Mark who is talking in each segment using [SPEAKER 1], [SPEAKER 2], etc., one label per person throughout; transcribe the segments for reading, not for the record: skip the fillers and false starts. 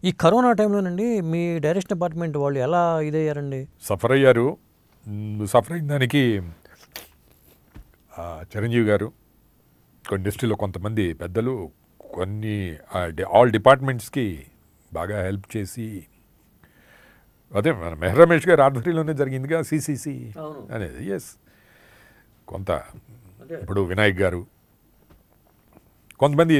[SPEAKER 1] ఈ కరోనా టైంలోనండి మీ డైరెక్షన్ డిపార్ట్మెంట్ వాళ్ళు ఎలా ఇదయ్యారండి?
[SPEAKER 2] సఫర్ అయ్యారు. సఫర్ అయిన దానికి చిరంజీవి గారు, ఇండస్ట్రీలో కొంతమంది పెద్దలు, కొన్ని ఆల్ డిపార్ట్మెంట్స్కి బాగా హెల్ప్ చేసి, అదే మన మెహర్ రమేష్ గారి ఆధ్వర్యంలోనే జరిగిందిగా సిసిసి అనేది. ఎస్, కొంత ఇప్పుడు వినాయక్ గారు, కొంతమంది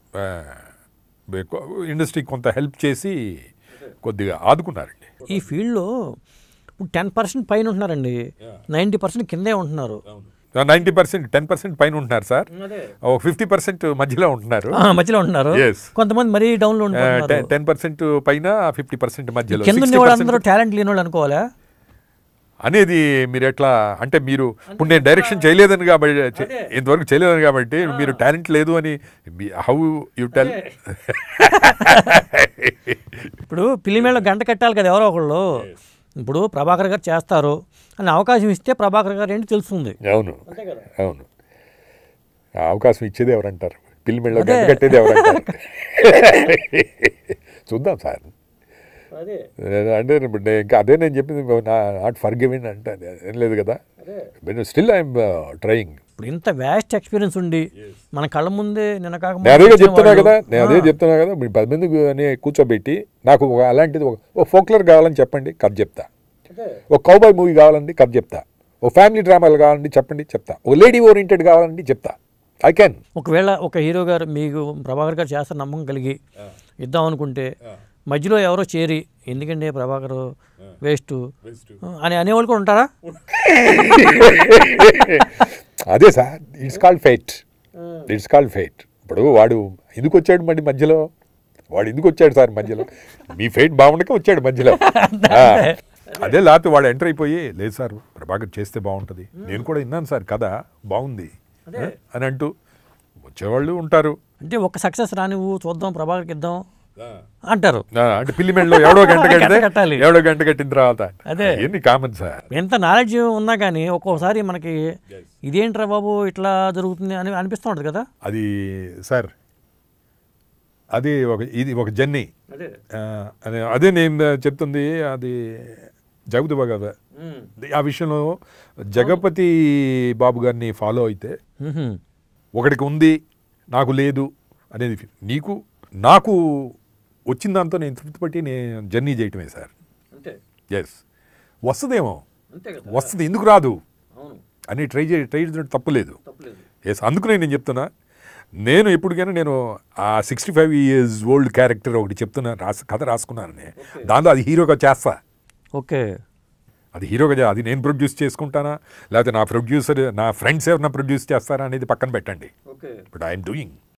[SPEAKER 2] ఇండస్ట్రీకి కొంత హెల్ప్ చేసి కొద్దిగా ఆదుకున్నారండి.
[SPEAKER 1] ఈ ఫీల్డ్లో 10% పైన ఉంటున్నారండి, 90% కిందే ఉంటున్నారు.
[SPEAKER 2] 90%, 10% పైన ఉంటున్నారు సార్. 50% మధ్యలో ఉంటున్నారు.
[SPEAKER 1] కొంతమంది మరీ డౌన్లో ఉంటున్నారు.
[SPEAKER 2] 10% పైన, 50% మధ్యలో.
[SPEAKER 1] అందరూ టాలెంట్ లేని వాళ్ళు అనుకోవాలా
[SPEAKER 2] అనేది మీరు ఎట్లా అంటే, మీరు ఇప్పుడు నేను డైరెక్షన్ చేయలేదని కాబట్టి, ఇంతవరకు చేయలేదని కాబట్టి మీరు టాలెంట్ లేదు అని హౌ యూ టెల్?
[SPEAKER 1] ఇప్పుడు ఫిలిమేళ్ళలో గంట కట్టాలి కదా ఎవరో ఒకళ్ళు. ఇప్పుడు ప్రభాకర్ గారు చేస్తారు అని అవకాశం ఇస్తే ప్రభాకర్ గారు ఏంటి తెలుస్తుంది.
[SPEAKER 2] అవును అవును, అవకాశం ఇచ్చేది ఎవరంటారు? ఫిలిమేళ్ళలో గంట కట్టేది ఎవరంటారు? చూద్దాం సార్. అంటే ఇంకా అదే నేను చెప్పింది, నాట్ ఫర్ గివింగ్ అంటే ఏం లేదు కదా. Still I'm trying.
[SPEAKER 1] ఇప్పుడు ఇంత వ్యాస్ట్ ఎక్స్పీరియన్స్ ఉండి మన కళ్ళ ముందే
[SPEAKER 2] అదే చెప్తున్నా కదా, నేను అదే చెప్తున్నా కదా. మీరు 10 మంది అని కూర్చోబెట్టి నాకు అలాంటిది ఒక ఫోక్లర్ కావాలని చెప్పండి, కథ చెప్తా. ఒక కౌబాయ్ మూవీ కావాలండి, కథ చెప్తా. ఓ ఫ్యామిలీ డ్రామాలు కావాలండి, చెప్పండి, చెప్తా. ఓ లేడీ ఓరియంటెడ్ కావాలండి, చెప్తా. I can.
[SPEAKER 1] ఒకవేళ ఒక హీరో గారు మీకు ప్రభాకర్ గారు చేస్తారు నమ్మకం కలిగి ఇద్దాం అనుకుంటే, మధ్యలో ఎవరో చేరి ఎందుకంటే ప్రభాకర్ వేస్ట్ అని అనేవాళ్ళు కూడా ఉంటారా?
[SPEAKER 2] అదే sir, it's called fate. It's called fate. ఇప్పుడు వాడు ఎందుకు వచ్చాడు మళ్ళీ మధ్యలో? వాడు ఎందుకు వచ్చాడు సార్ మధ్యలో? మీ ఫేట్ బాగుండక వచ్చాడు మధ్యలో. అదే లేకపోతే వాడు ఎంటర్ అయిపోయి, లేదు సార్ ప్రభాకర్ చేస్తే బాగుంటుంది, నేను కూడా విన్నాను సార్ కథ బాగుంది అని అంటూ వచ్చేవాళ్ళు ఉంటారు.
[SPEAKER 1] అంటే ఒక సక్సెస్ రానివ్వు, చూద్దాం ప్రభాకర్కి ఇద్దాం అంటారు.
[SPEAKER 2] అంటే ఫిలిమెంట్లో ఎవడో గంట కట్టాలి, ఎవడో గంట కట్టిన తర్వాత అదే ఎన్ని కామన్ సార్.
[SPEAKER 1] ఎంత నాలెడ్జ్ ఉన్నా కానీ ఒక్కోసారి మనకి ఇదేంట్రా బాబు ఇట్లా జరుగుతుంది అని అనిపిస్తూ ఉంటుంది కదా.
[SPEAKER 2] అది సార్, అది ఇది ఒక జర్నీ. అదే నేను చెప్తుంది, అది జగపతి బాబు ఆ విషయంలో జగపతి బాబు గారిని ఫాలో అయితే, ఒకటికి ఉంది నాకు లేదు అనేది, నాకు వచ్చిన దాంతో నేను తృప్తిపట్టి నేను జర్నీ చేయటమే సార్. ఎస్, వస్తుందేమో, వస్తుంది, ఎందుకు రాదు అని ట్రై చేయడం తప్పులేదు. ఎస్, అందుకనే నేను చెప్తున్నా. నేను ఎప్పటికైనా నేను ఆ 65 years old క్యారెక్టర్ ఒకటి చెప్తున్నా, కథ రాసుకున్నానని, దాంట్లో అది హీరోగా చేస్తా.
[SPEAKER 1] ఓకే,
[SPEAKER 2] అది హీరోగా, అది నేను ప్రొడ్యూస్ చేసుకుంటానా లేకపోతే నా ఫ్రెండ్స్ ఎవరన్నా ప్రొడ్యూస్ చేస్తారా అనేది పక్కన పెట్టండి. But I'm doing.